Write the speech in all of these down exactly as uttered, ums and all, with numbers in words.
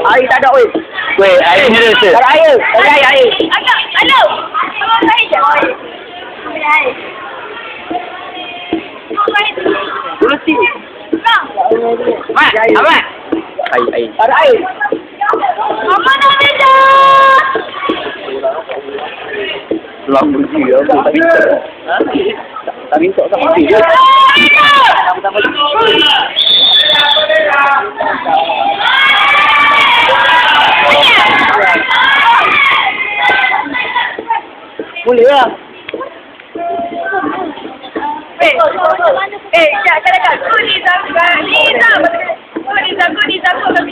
Air tak ada, weh. Weh, air ni rasa. Tak ada air. Tak ada air, air. Agak, halo. Tolong air je. Ambil air. Tolong air tu. Bersih. Bang. Mat, Ahmad. Air, air. Tak ada air. Mama nak ambil je. Lama je ya. Tak minta. Tak minta tak ambil je. Boleh lah. Eh, eh, kak, kak, kak. Kau ni sampai. Ni sampai. Kau ni sampai. Kau ni sampai.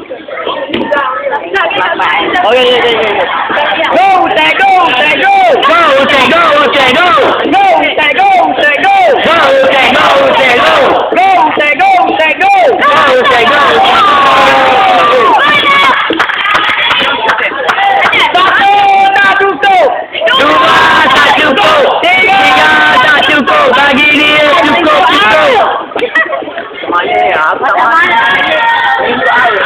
Oh, ya, ya, ya, ya. Go, say go, say go. Go, say go, say go. Go, say go, say go. Go, say go, say go. Go, say go, say go. Go, say go. Satu tak cukup. Dua tak cukup. Tiga tak cukup. Bagi dia cukup cukup. Mana ya? Apa mana? Minta air.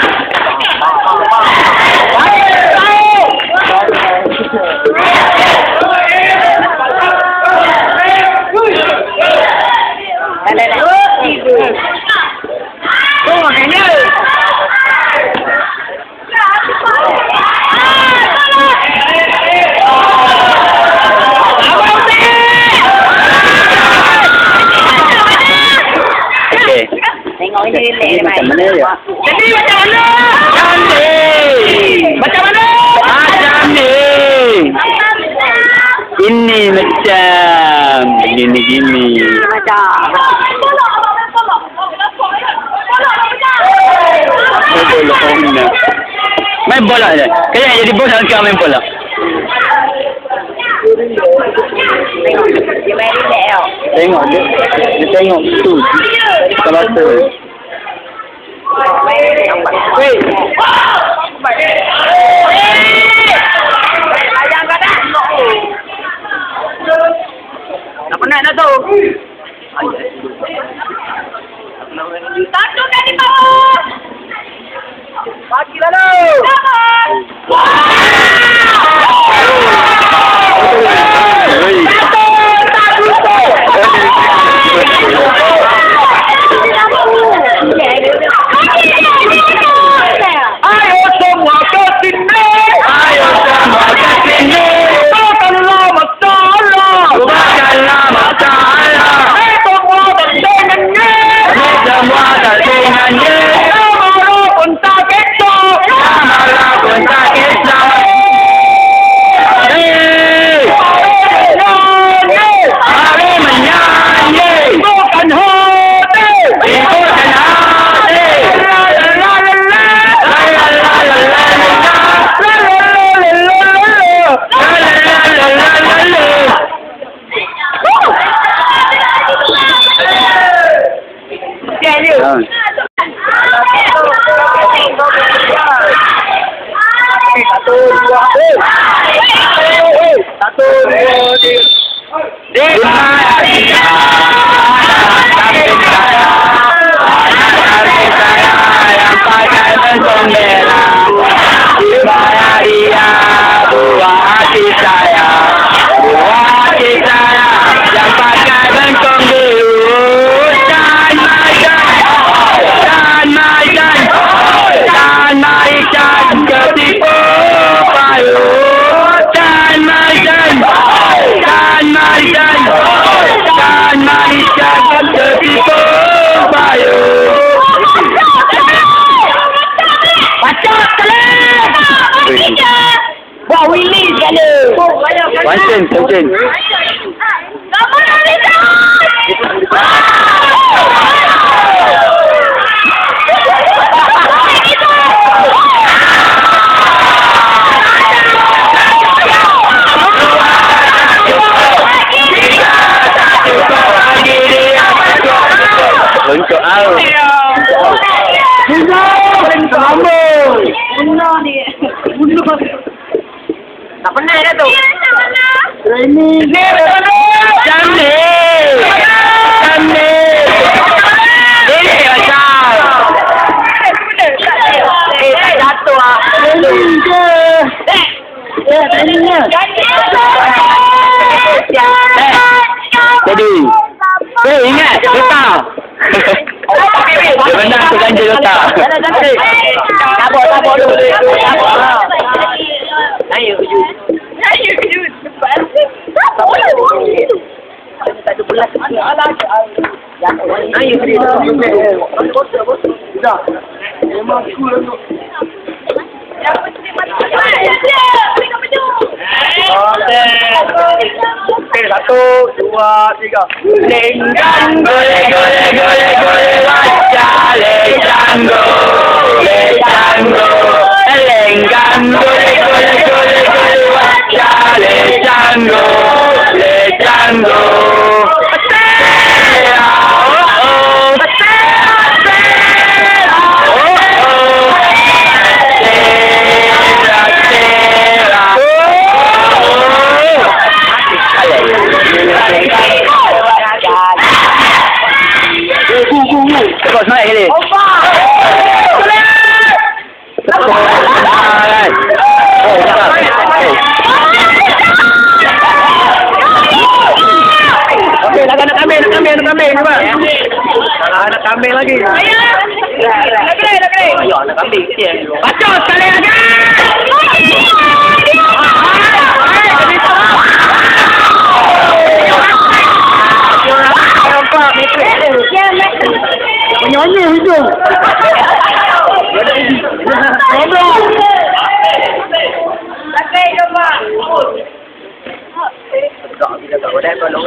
Tengok ni lelek Macam mana ya? Jadi macam mana? Macam ni. Macam mana? Macam ni. Ini macam gini gini. Main bola kau nak. Main bola je. Kaya jadi bos angkat main bola. Dia main lelek tau. Tengok dia. Dia tengok tu. Kalau tu. Weh. Tak penat dah tu. Satu kali bawah. Bagi lalu. Ayo semua ke sini. Ayo semua ke sini. Bukanlah masalah. Bukanlah masalah. Eh semua terdengannya. Semua terdengannya. Malu pun tak kisah. Malah pun tak kisah. Hei! Mari menyanyi. Bukan hati. Bukan hati. La la la la la. La la la la la la. La la la la la la. La la la la la la. Dia dia. Ha. Satu dua tiga. Satu dua tiga. Yang pakai bentong merah, saya dia buah hati saya, buah hati saya yang pakai bentong biru. Dan macan, dan macan, dan macan ketipu payung. Dan macan, dan macan, dan macan ketipu payung. Pacak sekali. Buat Willy sekali. Pancen, pancen. Kamu nak ambil Untuk au. Bunuh kamu. Bunuh dia. Bunuh. Tak pernah dah tu. Ini dia cantik. Cantik. Ini macam. Eh, tak jatuh ah. jadi. Eh, ingat, letak. Dia menang tu ganja letak. Tabok, tabok dulu. Tabok. Ayo, you. Ayo, you. Tak ada belas. Ayo, sudah. Memang cool tu. Okey, satu, dua, tiga. Lenggang gole gole gole gole waca lenggango lenggango lenggang gole gole gole gole waca lenggango lenggango Kau naik ni. Opa! Oh, Okey, nak nak ambil, nak ambil, nak ambil cuba. Nak nak ambil lagi. Ayo! Nak kena, nak kena. Ayo, nak ambil sikit. Bacot sekali lagi. Menyanyi hidung. Ngobrol. Okey, coba. Tak, kita tak boleh tolong.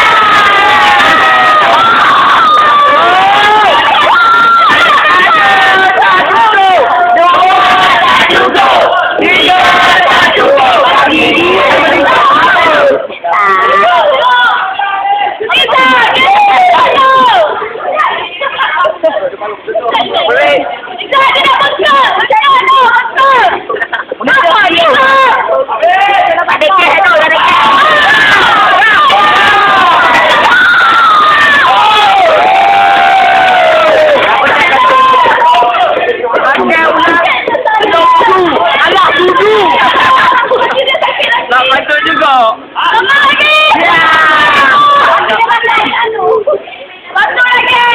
Nak patut juga. Sama lagi. Satu lagi.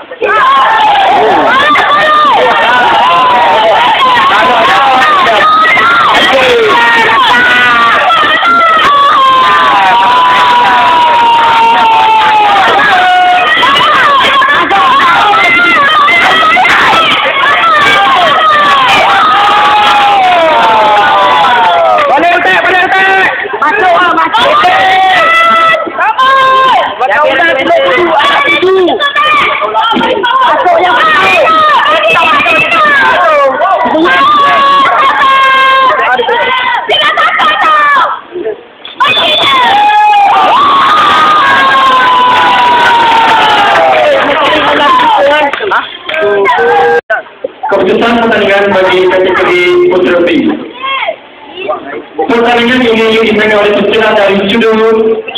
Keputusan pertandingan bagi kategori putra B. Pertandingan ini dimenangkan oleh peserta dari sudut